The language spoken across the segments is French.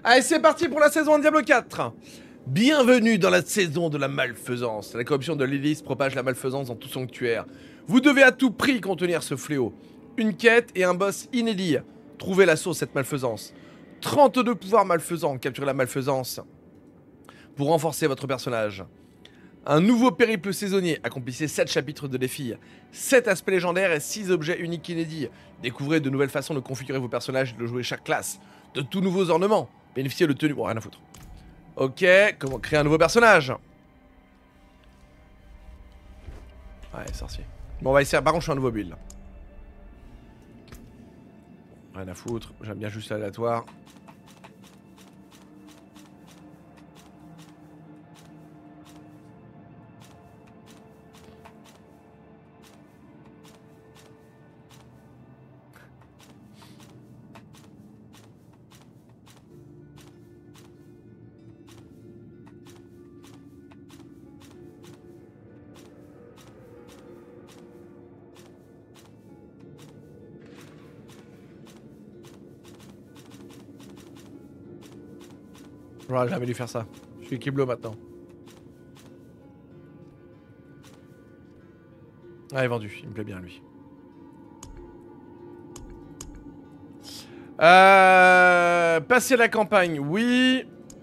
Allez, c'est parti pour la saison de Diablo 4. Bienvenue dans la saison de la malfaisance. La corruption de Lilith propage la malfaisance dans tout sanctuaire. Vous devez à tout prix contenir ce fléau. Une quête et un boss inédit. Trouvez la source de cette malfaisance. 32 pouvoirs malfaisants. Capturez la malfaisance pour renforcer votre personnage. Un nouveau périple saisonnier. Accomplissez 7 chapitres de défis. 7 aspects légendaires et 6 objets uniques inédits. Découvrez de nouvelles façons de configurer vos personnages et de jouer chaque classe. De tout nouveaux ornements. Bénéficiez de tenues. Bon, rien à foutre. Ok, comment créer un nouveau personnage? Ouais, sorcier. Bon, on va essayer. Par contre, je suis un nouveau build. Rien à foutre. J'aime bien juste l'aléatoire. J'aurais jamais dû faire ça. Je suis Kiblo maintenant. Ah, il est vendu. Il me plaît bien, lui. Passer la campagne, oui.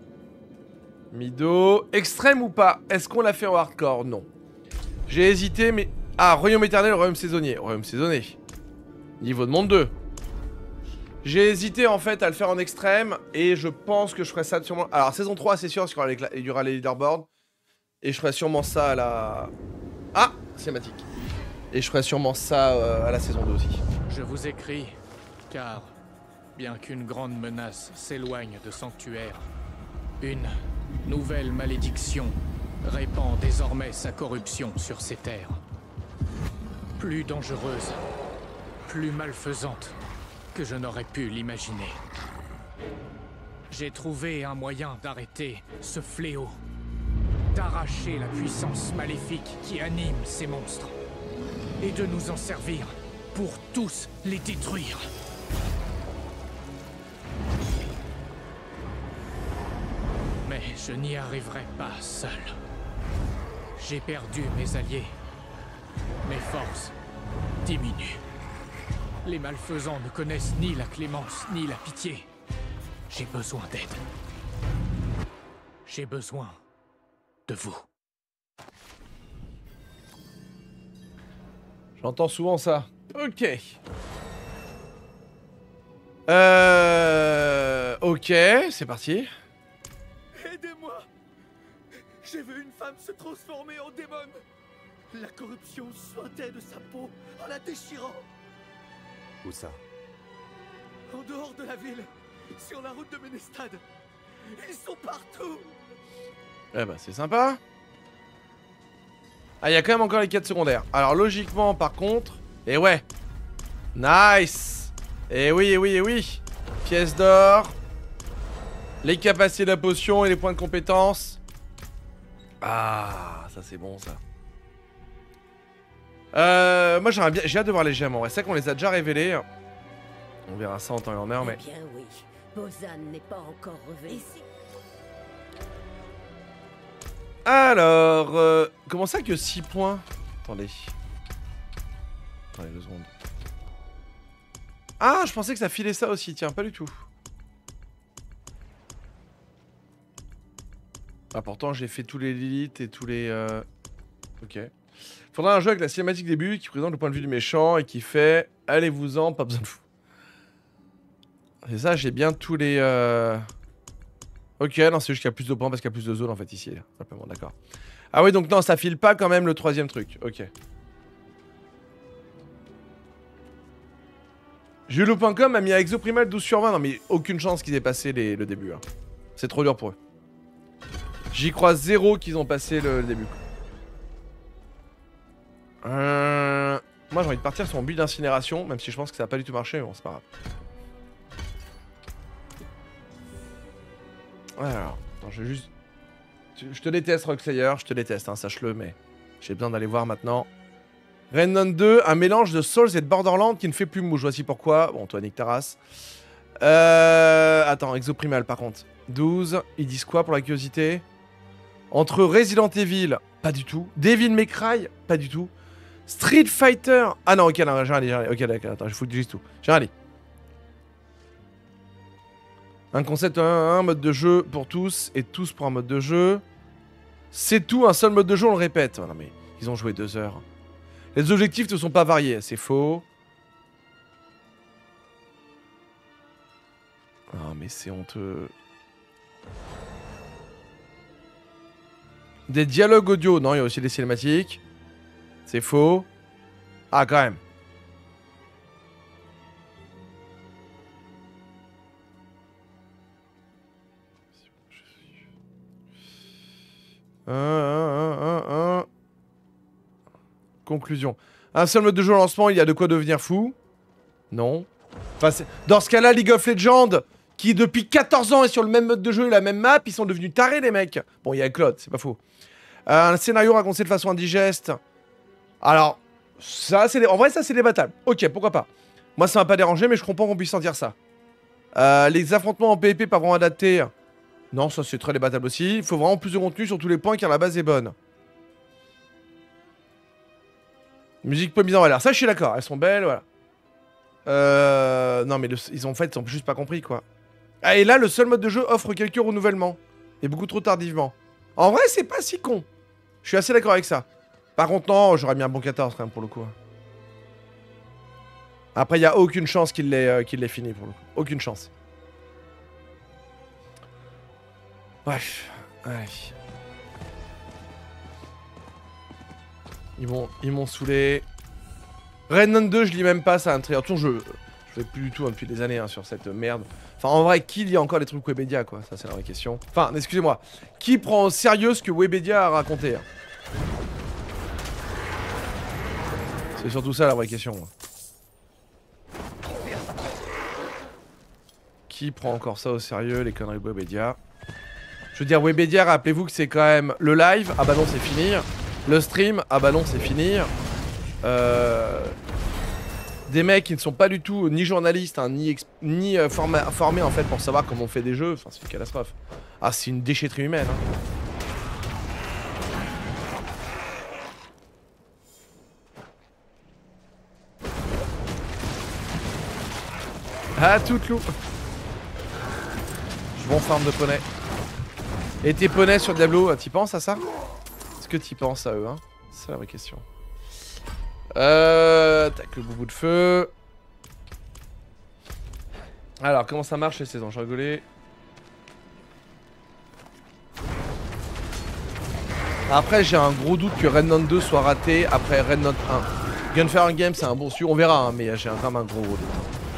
Mido. Extrême ou pas? Est-ce qu'on l'a fait en hardcore? Non. J'ai hésité, mais... Ah, Royaume éternel, Royaume saisonnier. Royaume saisonnier. Niveau de monde 2. J'ai hésité en fait à le faire en extrême et je pense que je ferai ça sûrement... Alors saison 3 c'est sûr parce qu'il y aura les leaderboards. Et je ferai sûrement ça à la... Ah, cinématique. Et je ferai sûrement ça à la saison 2 aussi. Je vous écris car, bien qu'une grande menace s'éloigne de Sanctuaire, une nouvelle malédiction répand désormais sa corruption sur ces terres. Plus dangereuse, plus malfaisante que je n'aurais pu l'imaginer. J'ai trouvé un moyen d'arrêter ce fléau, d'arracher la puissance maléfique qui anime ces monstres, et de nous en servir pour tous les détruire. Mais je n'y arriverai pas seul. J'ai perdu mes alliés. Mes forces diminuent. Les malfaisants ne connaissent ni la clémence ni la pitié. J'ai besoin d'aide. J'ai besoin de vous. J'entends souvent ça. Ok. Ok, c'est parti. Aidez-moi! J'ai vu une femme se transformer en démon. La corruption suintait de sa peau en la déchirant. Où ça? En dehors de la ville, sur la route de Ménestad. Ils sont partout! Eh bah c'est sympa. Ah, il y a quand même encore les quêtes secondaires. Alors logiquement par contre... Et ouais. Nice. Et oui, et oui, et oui. Pièces d'or. Les capacités de la potion et les points de compétence. Ah, ça c'est bon ça. Moi j'aimerais bien, j'ai hâte de voir les gemmes en vrai. C'est vrai qu'on les a déjà révélés. On verra ça en temps et en heure, mais... Eh bien oui, Bozan n'est pas encore revenu. Alors, comment ça que 6 points? Attendez. Attendez 2 secondes. Ah, je pensais que ça filait ça aussi, tiens, pas du tout. Ah, pourtant j'ai fait tous les Lilith et tous les... Ok. Faudra un jeu avec la cinématique début qui présente le point de vue du méchant et qui fait allez-vous-en, pas besoin de vous. C'est ça, j'ai bien tous les... Ok, non, c'est juste qu'il y a plus de points parce qu'il y a plus de zones en fait ici. Simplement, d'accord. Ah oui, donc non, ça file pas quand même le troisième truc. Ok. Julo.com a mis à Exoprimal 12/20. Non, mais aucune chance qu'ils aient passé le début. Hein. C'est trop dur pour eux. J'y crois zéro qu'ils ont passé le début. Moi j'ai envie de partir sur mon build d'incinération, même si je pense que ça va pas du tout marcher, mais bon c'est pas grave. Alors, attends, je vais juste... Je te déteste Rockslayer, je te déteste, hein, sache-le, mais j'ai besoin d'aller voir maintenant. Renon 2, un mélange de Souls et de Borderlands qui ne fait plus mouche, voici pourquoi. Bon, toi nique ta race. Attends, Exoprimal par contre. 12. Ils disent quoi pour la curiosité? Entre Resident Evil, pas du tout. Devil May Cry, pas du tout. Street Fighter. Ah non, ok, non, j'ai rien dit. Ok, d'accord, attends, je faut que je dise tout. J'ai rien dit. Un concept, un mode de jeu pour tous et tous pour un mode de jeu. C'est tout, un seul mode de jeu, on le répète. Oh, non mais, ils ont joué 2 heures. Les objectifs ne sont pas variés, c'est faux. Ah mais c'est honteux. Des dialogues audio, non, il y a aussi des cinématiques. C'est faux. Ah, quand même. Conclusion. Un seul mode de jeu au lancement, il y a de quoi devenir fou. Non. Enfin, dans ce cas-là, League of Legends, qui depuis 14 ans est sur le même mode de jeu, la même map, ils sont devenus tarés, les mecs. Bon, il y a Claude, c'est pas faux. Un scénario raconté de façon indigeste. Alors, ça, c'est en vrai, ça, c'est débattable. Ok, pourquoi pas. Moi, ça m'a pas dérangé, mais je comprends qu'on puisse sentir ça. Les affrontements en PvP pas vraiment adaptés. Non, ça, c'est très débattable aussi. Il faut vraiment plus de contenu sur tous les points, car la base est bonne. Musique peu mise en valeur. Ça, je suis d'accord. Elles sont belles, voilà. Non, mais ils ont juste pas compris, quoi. Ah, et là, le seul mode de jeu offre quelques renouvellements. Et beaucoup trop tardivement. En vrai, c'est pas si con. Je suis assez d'accord avec ça. Par contre, non, j'aurais mis un bon 14 quand même pour le coup. Après, il n'y a aucune chance qu'il l'ait fini pour le coup. Aucune chance. Bref. Allez. Ils m'ont saoulé. Rednon 2, je lis même pas, ça a un très... je fais plus du tout depuis des années sur cette merde. Enfin, en vrai, qui lit encore les trucs Webedia, quoi? Ça, c'est la vraie question. Enfin, excusez-moi. Qui prend au sérieux ce que Webedia a raconté? C'est surtout ça la vraie question. Qui prend encore ça au sérieux, les conneries de Webedia? Je veux dire, Webedia, rappelez-vous que c'est quand même le live. Ah bah non, c'est fini. Le stream. Ah bah non, c'est fini. Des mecs qui ne sont pas du tout ni journalistes, hein, ni formés en fait pour savoir comment on fait des jeux. Enfin, c'est une catastrophe. Ah, c'est une déchetterie humaine. Ah, tout loup. Je vais en farm de poney. Et tes poneys sur Diablo, t'y penses à ça? Est-ce que t'y penses à eux, hein? C'est la vraie question. Tac, le boubou de feu. Alors, comment ça marche les saisons? Je rigolais. Après, j'ai un gros doute que Rednon 2 soit raté après Rednon 1. Gunfire Game, c'est un bon su, on verra, hein, mais j'ai quand même un gros doute.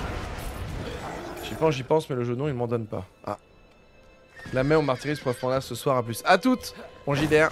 J'y pense, mais le jeu non, il m'en donne pas. Ah. La main au martyris pour prendre là ce soir à plus. À toutes, mon JDR.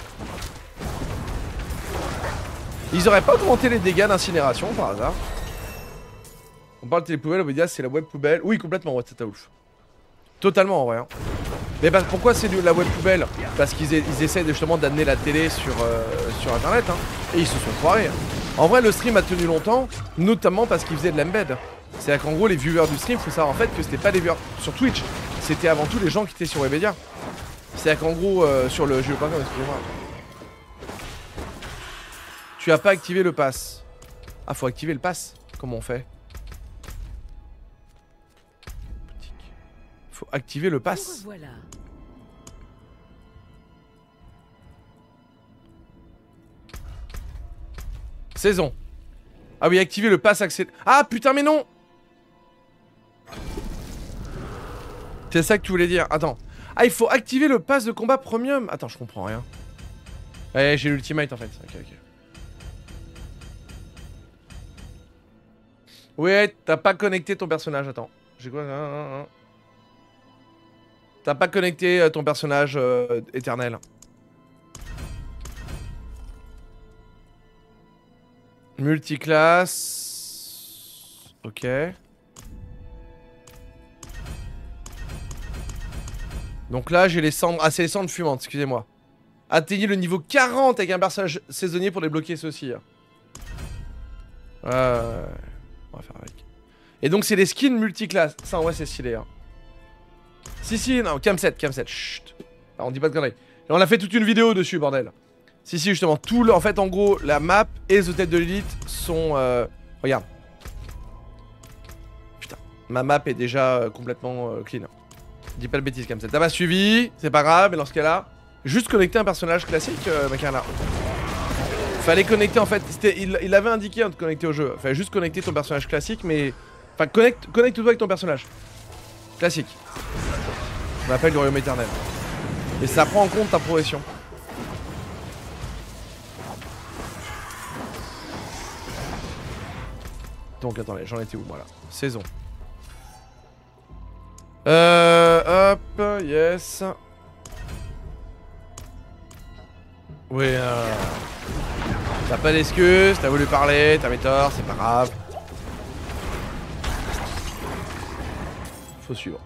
Ils auraient pas augmenté les dégâts d'incinération par hasard? On parle de télépoubelle, Webedia c'est la web poubelle. Oui, complètement, ouais, c'est à ouf. Totalement en vrai. Hein. Mais bah, pourquoi c'est la web poubelle? Parce qu'ils essayent justement d'amener la télé sur internet. Hein. Et ils se sont foirés. Hein. En vrai, le stream a tenu longtemps, notamment parce qu'ils faisaient de l'embed. C'est-à-dire qu'en gros, les viewers du stream, faut savoir en fait que c'était pas des viewers sur Twitch. C'était avant tout les gens qui étaient sur Webedia. C'est-à-dire qu'en gros, sur le jeu.com, excusez-moi. Tu as pas activé le pass. Ah, faut activer le pass. Comment on fait? Faut activer le pass. Voilà. Saison. Ah oui, activer le pass accès. Ah putain, mais non! C'est ça que tu voulais dire. Attends. Ah, il faut activer le pass de combat premium. Attends, je comprends rien. Ouais, j'ai l'ultimate en fait. Ok, ok. Ouais, t'as pas connecté ton personnage. Attends. J'ai quoi? T'as pas connecté ton personnage éternel. Multiclasse. Ok. Donc là, j'ai les cendres. Ah, c'est les cendres fumantes, excusez-moi. Atteignez le niveau 40 avec un personnage saisonnier pour débloquer ceci. On va faire avec. Et donc c'est des skins multiclasses. Ça en vrai c'est stylé. Hein. Si, non, Camset, chut. Alors, on dit pas de conneries. Et on a fait toute une vidéo dessus, bordel. Si, justement, en fait, en gros, la map et The Tête de l'Élite sont... Regarde. Putain, ma map est déjà complètement clean. Dis pas de bêtises, Camset. T'as pas suivi, c'est pas grave, mais dans ce cas-là, juste connecter un personnage classique, Macarena. Fallait connecter, en fait, il avait indiqué de connecter au jeu. Fallait juste connecter ton personnage classique, mais... Enfin, connecte-toi avec ton personnage. Classique. On appelle le royaume éternel. Et ça prend en compte ta progression. Donc attendez, j'en étais où moi là? Saison. Hop, yes. Oui, t'as pas d'excuses, t'as voulu parler, t'as mes torts, c'est pas grave. Faut suivre.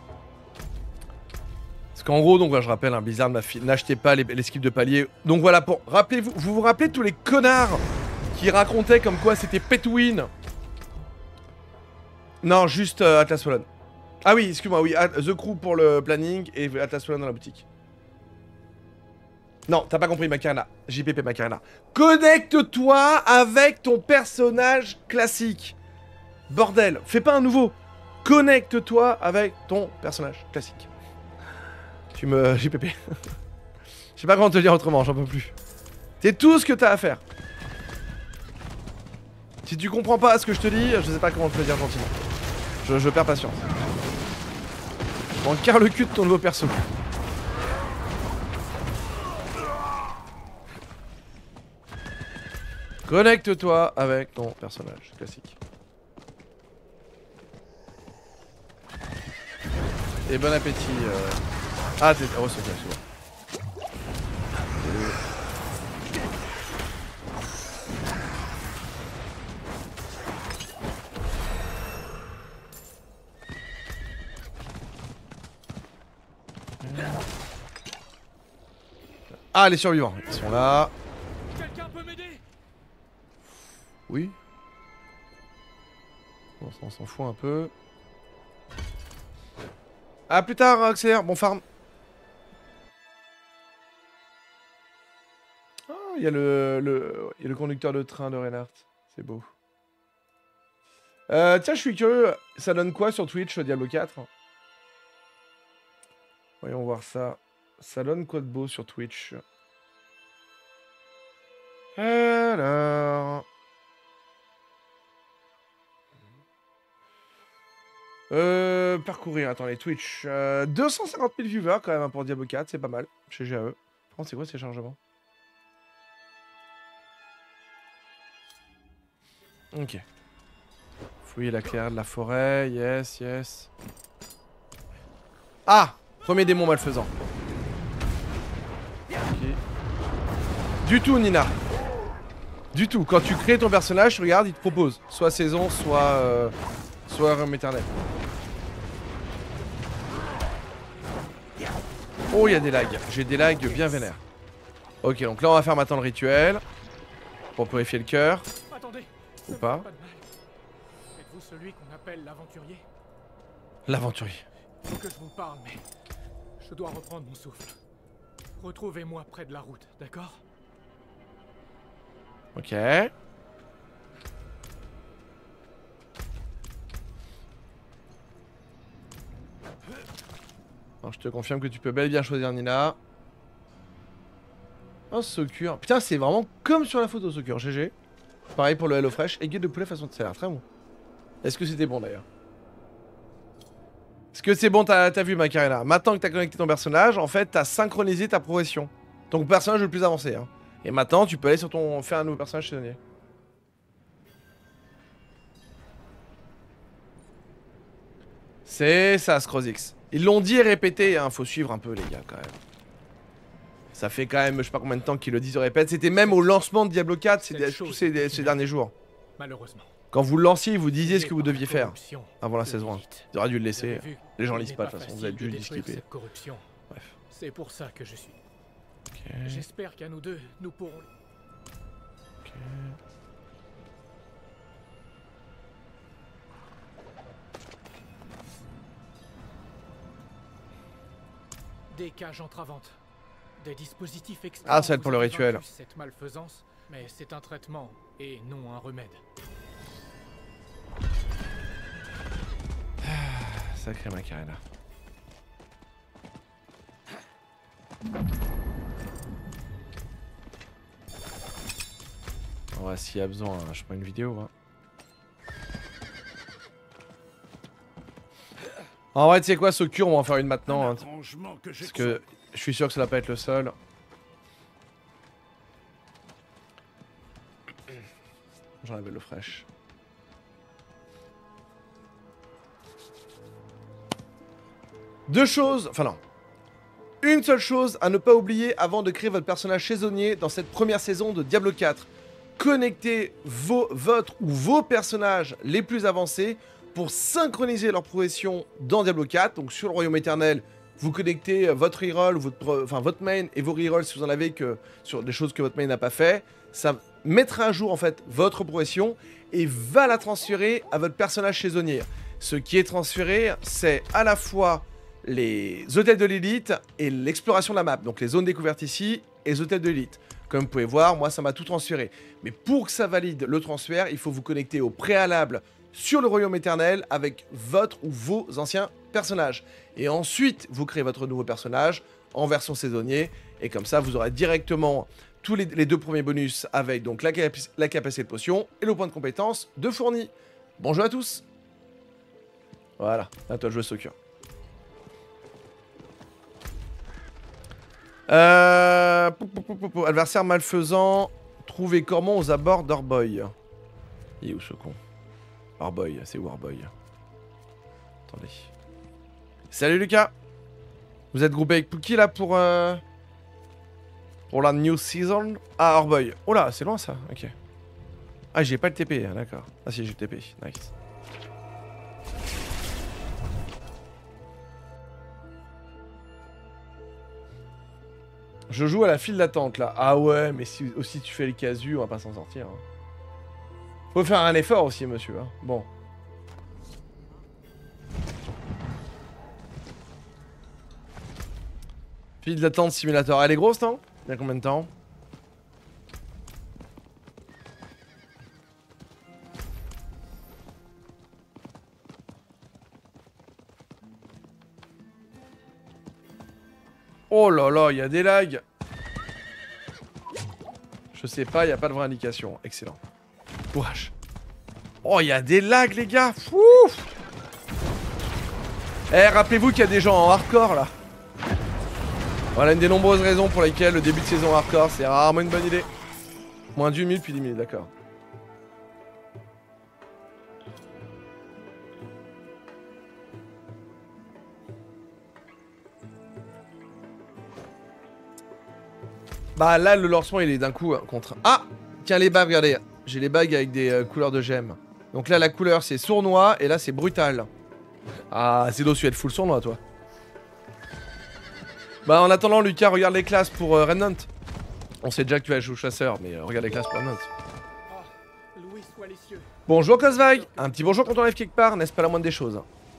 Parce qu'en gros, donc voilà, je rappelle, Blizzard m'a fait, n'achetez pas les skips de palier. Donc voilà, pour rappelez-vous, vous rappelez tous les connards qui racontaient comme quoi c'était pay to win. Non, juste Atlas Fallen. Ah oui, excuse-moi, oui, The Crew pour le planning et Atlas Fallen dans la boutique. Non, t'as pas compris, Macarena. JPP Macarena. Connecte-toi avec ton personnage classique. Bordel, fais pas un nouveau. Connecte-toi avec ton personnage classique. Tu me... JPP. Je sais pas comment te dire autrement, j'en peux plus. C'est tout ce que t'as à faire. Si tu comprends pas ce que je te dis, je sais pas comment te le dire gentiment. Je perds patience. Je m'en carre le cul de ton nouveau perso. Connecte-toi avec ton personnage classique. Et bon appétit. Ah, t'es... Oh, c'est bien, c'est bon. Ah, les survivants, ils sont là. Quelqu'un peut m'aider? Oui. Bon, on s'en fout un peu. A plus tard, accélère. Bon farm. Ah, il y a le conducteur de train de Reinhardt. C'est beau. Tiens, je suis curieux. Ça donne quoi sur Twitch, Diablo 4? Voyons voir ça. Ça donne quoi de beau sur Twitch? Alors... parcourir, attendez, Twitch. 250 000 viewers quand même hein, pour Diablo 4, c'est pas mal. Chez GAE. Franchement, c'est quoi ces chargements? Ok. Fouiller la clairière de la forêt, yes, yes. Ah! Premier démon malfaisant. Ok. Du tout, Nina. Du tout. Quand tu crées ton personnage, tu regardes, il te propose. Soit saison, soit royaume éternel. Oh, il y a des lags. J'ai des lags bien vénères. Ok, donc là, on va faire maintenant le rituel. Pour purifier le cœur. Attendez. Ou pas. Êtes-vous celui qu'on appelle l'aventurier? L'aventurier. Faut que je vous parle, mais je dois reprendre mon souffle. Retrouvez-moi près de la route, d'accord? Ok. Alors, je te confirme que tu peux bel et bien choisir Nina. Oh, Socure. Putain, c'est vraiment comme sur la photo, Socure. GG. Pareil pour le HelloFresh. Aiguille de poulet façon de serre. Très bon. Est-ce que c'était bon d'ailleurs? Est-ce que c'est bon, t'as vu Macarena? Maintenant que t'as connecté ton personnage, en fait, t'as synchronisé ta progression. Ton personnage le plus avancé. Hein. Et maintenant, tu peux aller sur ton... faire un nouveau personnage saisonnier. C'est ça, Scrozix. Ils l'ont dit et répété, hein. Faut suivre un peu, les gars, quand même. Ça fait quand même, je sais pas combien de temps qu'ils le disent et répètent. C'était même au lancement de Diablo 4 tous ces derniers jours. Malheureusement. Quand vous le lanciez, ils vous disiez ce que vous deviez faire avant la saison 1. Ils auraient dû le laisser. Les gens lisent pas de toute façon, vous avez dû le skipper. Bref. C'est pour ça que je suis. Ok. J'espère qu'à nous deux, nous pourrons... Ok. Des cages entravantes. Des dispositifs extrêmement... Ah, ça va être pour le rituel. Cette malfaisance, mais c'est un traitement et non un remède. Sacré Macarena. Ouais, s'il y a besoin, je prends une vidéo. Hein. En vrai, tu sais quoi, Socure, on va en faire une maintenant. Hein, parce que je suis sûr que ça va pas être le seul. J'en avais l'eau fraîche. Deux choses, enfin non. Une seule chose à ne pas oublier avant de créer votre personnage saisonnier dans cette première saison de Diablo 4. Connectez votre ou vos personnages les plus avancés pour synchroniser leur progression dans Diablo 4. Donc sur le Royaume Éternel, vous connectez votre reroll, votre main et vos rerolls si vous en avez que sur des choses que votre main n'a pas fait. Ça mettra à jour en fait votre progression et va la transférer à votre personnage saisonnier. Ce qui est transféré, c'est à la fois les hôtels de l'élite et l'exploration de la map. Donc les zones découvertes ici et les hôtels de l'élite. Comme vous pouvez voir, moi ça m'a tout transféré. Mais pour que ça valide le transfert, il faut vous connecter au préalable sur le Royaume Éternel avec votre ou vos anciens personnages. Et ensuite, vous créez votre nouveau personnage en version saisonnier. Et comme ça, vous aurez directement tous les deux premiers bonus avec donc la capacité de potion et le point de compétence de fourni. Bonjour à tous. Voilà, à toi de jouer Soccer. Adversaire malfaisant, trouver Cormon aux abords d'Orboy. Il est où ce con? Orboy, c'est où Orboy? Attendez. Salut Lucas. Vous êtes groupé avec Pookie là pour la new season? Ah, Orboy. Oh là, c'est loin ça, ok. Ah, j'ai pas le TP, d'accord. Ah si, j'ai le TP, nice. Je joue à la file d'attente là. Ah ouais, mais si aussi tu fais le casu, on va pas s'en sortir. Hein. Faut faire un effort aussi, monsieur. Hein. Bon. File d'attente simulator. Elle est grosse, non? Il y a combien de temps? Oh là là, il y a des lags. Je sais pas, il n'y a pas de vraie indication. Excellent. Courage. Oh, il y a des lags, les gars. Ouf. Eh, rappelez-vous qu'il y a des gens en hardcore, là. Voilà une des nombreuses raisons pour lesquelles le début de saison hardcore, c'est rarement une bonne idée. Moins d'1 minute puis 10 minutes, d'accord. Bah là, le lancement, il est d'un coup contre... Ah! Tiens, les bagues, regardez. J'ai les bagues avec des couleurs de gemmes. Donc là, la couleur, c'est sournois, et là, c'est brutal. Ah, c'est d'eau, tu vas être full sournois, toi. Bah, en attendant, Lucas, regarde les classes pour Remnant. On sait déjà que tu vas jouer au chasseur, mais regarde les classes pour Remnant. Bonjour, Cosvague. Un petit bonjour quand on arrive quelque part, n'est-ce pas la moindre des choses?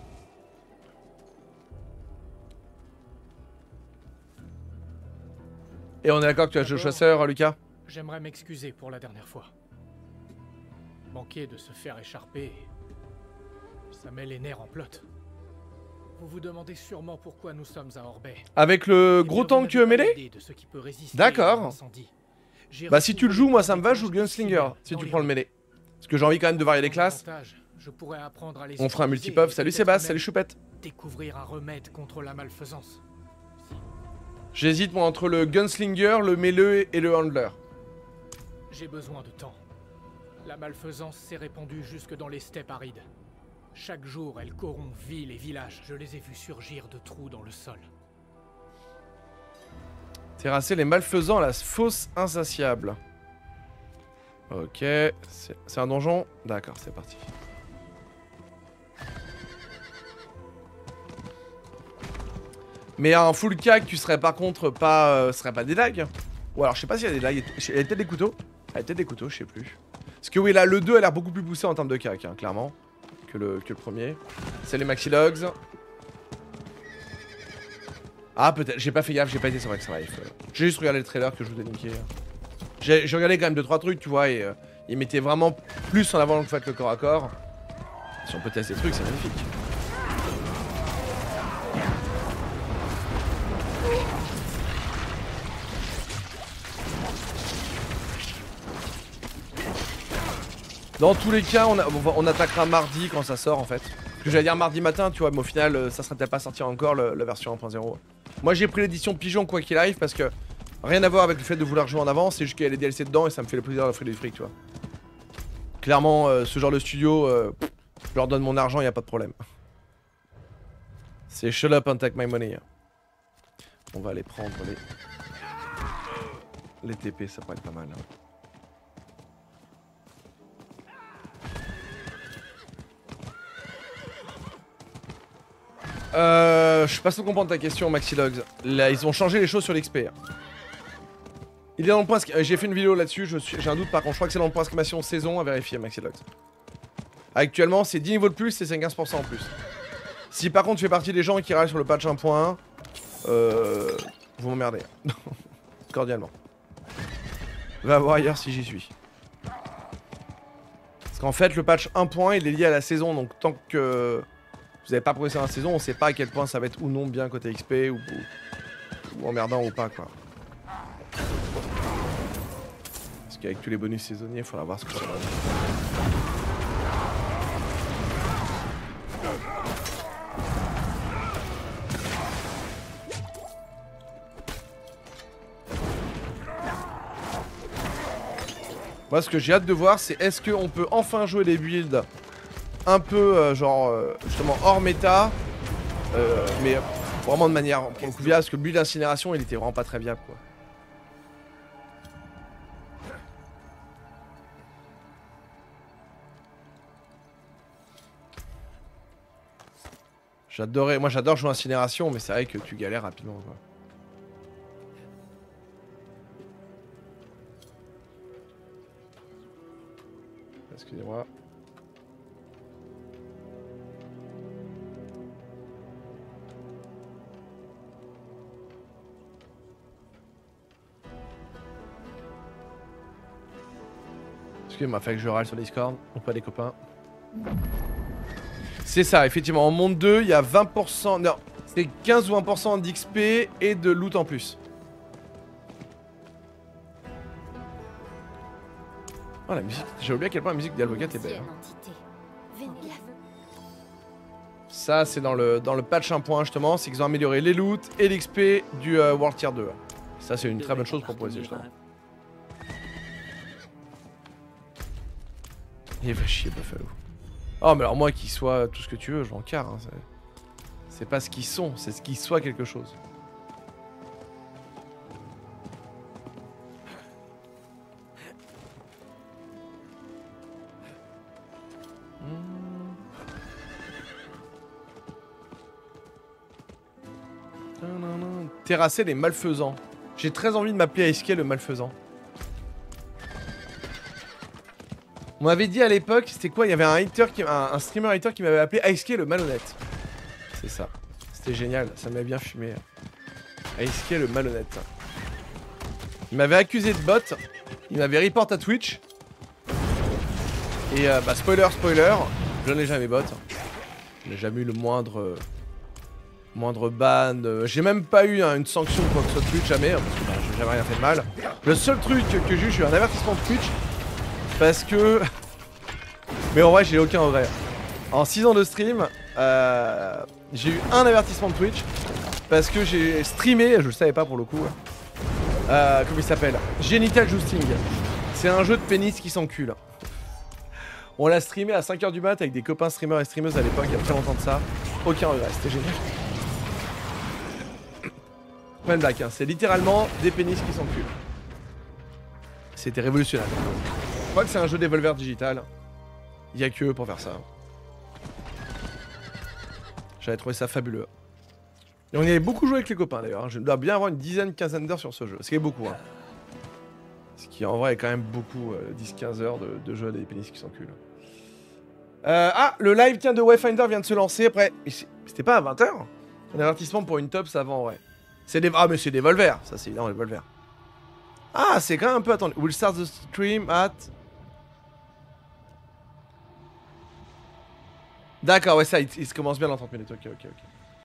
Et on est d'accord que tu as joué au chasseur, Lucas? J'aimerais m'excuser pour la dernière fois. Manquer de se faire écharper, ça met les nerfs en plot. Vous vous demandez sûrement pourquoi nous sommes à Orbay. Avec le gros tank mêlé? D'accord. Bah si tu le joues, moi ça me va, je joue le Gunslinger, si tu prends le mêlé. Parce que j'ai envie quand même de varier les classes. On fera un multipuff. Salut Sébastien, salut Choupette. Découvrir un remède contre la malfaisance. J'hésite moi entre le Gunslinger, le mêlé et le Handler. J'ai besoin de temps. La malfaisance s'est répandue jusque dans les steppes arides. Chaque jour, elle corrompt villes et villages. Je les ai vus surgir de trous dans le sol. Terrasser les malfaisants à la fosse insatiable. Ok, c'est un donjon? D'accord, c'est parti. Mais un full cac, tu serais par contre pas... serait pas des lags? Ou alors je sais pas s'il y a des lags. Il y a peut-être des couteaux? Il y a peut-être des couteaux, je sais plus. Parce que oui, là, le 2 a l'air beaucoup plus poussé en termes de cac, hein, clairement. Que le premier. C'est les Maxi Logs. Ah, peut-être, j'ai pas fait gaffe, j'ai pas été sur Extra Life. J'ai juste regardé le trailer que je vous ai niqué. J'ai regardé quand même 2-3 trucs, tu vois, et ils mettaient vraiment plus en avant le fait le corps à corps. Si on peut tester des trucs, c'est magnifique. Dans tous les cas, on attaquera mardi quand ça sort en fait. Parce que j'allais dire mardi matin, tu vois, mais au final, ça serait peut-être pas sorti encore la version 1.0. Moi j'ai pris l'édition Pigeon quoi qu'il arrive parce que rien à voir avec le fait de vouloir jouer en avance, c'est juste qu'il y a les DLC dedans et ça me fait le plaisir d'offrir du fric, tu vois. Clairement, ce genre de studio, je leur donne mon argent, y a pas de problème. C'est shut up and take my money. On va aller prendre les TP, ça pourrait être pas mal. Je suis pas sûr de comprendre ta question, Maxilogs. Là, ils ont changé les choses sur l'XP. Il est dans le point. J'ai fait une vidéo là-dessus. J'ai un doute par contre. Je crois que c'est dans le point exclamation saison à vérifier, Maxilogs. Actuellement, c'est 10 niveaux de plus et c'est 15% en plus. Si par contre tu fais partie des gens qui râlent sur le patch 1.1, vous m'emmerdez. Cordialement. Va voir ailleurs si j'y suis. Parce qu'en fait, le patch 1.1 il est lié à la saison. Donc tant que vous n'avez pas progressé dans la saison, on sait pas à quel point ça va être ou non bien côté XP ou emmerdant ou pas quoi. Parce qu'avec tous les bonus saisonniers, il faudra voir ce que ça va donner. Moi ce que j'ai hâte de voir c'est est-ce qu'on peut enfin jouer des builds un peu justement hors méta mais vraiment de manière pour le coup viable parce que le build d'incinération il était vraiment pas très viable quoi. Moi j'adore jouer incinération mais c'est vrai que tu galères rapidement quoi. Excusez-moi. Excusez-moi, fait que je râle sur Discord, ou pas les copains. C'est ça, effectivement, en monde 2, il y a 20%, non, c'est 15 ou 20% d'XP et de loot en plus. Oh la musique, j'ai oublié à quel point la musique d'Alvocat est belle. Ça c'est dans le patch 1.1 justement, c'est qu'ils ont amélioré les loots et l'XP du World Tier 2. Ça c'est une très bonne chose pour progresser justement. Il va chier Buffalo. Oh mais alors moi qu'ils soient tout ce que tu veux, je m'en carre. Hein, c'est pas ce qu'ils sont, c'est ce qu'ils soient quelque chose. Terrasser les malfaisants. J'ai très envie de m'appeler Ice le malfaisant. On m'avait dit à l'époque, c'était quoi? Il y avait un streamer hater qui m'avait appelé Ice le malhonnête. C'est ça. C'était génial, ça m'avait bien fumé. Ice le malhonnête. Il m'avait accusé de bot. Il m'avait report à Twitch. Et bah spoiler, je n'ai jamais bot. Je n'ai jamais eu le moindre ban. J'ai même pas eu une sanction ou quoi que ce soit de Twitch, jamais. Parce que bah, j'ai jamais rien fait de mal. Le seul truc que j'ai eu un avertissement de Twitch. Parce que... Mais en vrai, j'ai aucun regret. En 6 ans de stream, j'ai eu un avertissement de Twitch. Parce que j'ai streamé, je le savais pas pour le coup. Comment il s'appelle? Genital Jousting. C'est un jeu de pénis qui s'encule. On l'a streamé à 5h du mat avec des copains streamers et streameuses à l'époque, il y a très longtemps de ça. Aucun regret, c'était génial. Pas une blague, hein. C'est littéralement des pénis qui s'enculent. C'était révolutionnaire. Je crois que c'est un jeu Devolver Digital. Il n'y a que eux pour faire ça. J'avais trouvé ça fabuleux. Et on y avait beaucoup joué avec les copains d'ailleurs. Je dois bien avoir une quinzaine d'heures sur ce jeu. Ce qui est beaucoup. Hein. Ce qui en vrai est quand même beaucoup. 10-15 heures de jeu des pénis qui s'enculent. Ah, le live de Wayfinder vient de se lancer. Après, c'était pas à 20h. Un avertissement pour une top, ça va en vrai. C'est des... Ah mais c'est des Volvers, ça c'est évidemment les Volvers. Ah c'est quand même un peu... Attendez, we'll start the stream at... D'accord, ouais ça, il se commence bien dans 30 minutes, ok.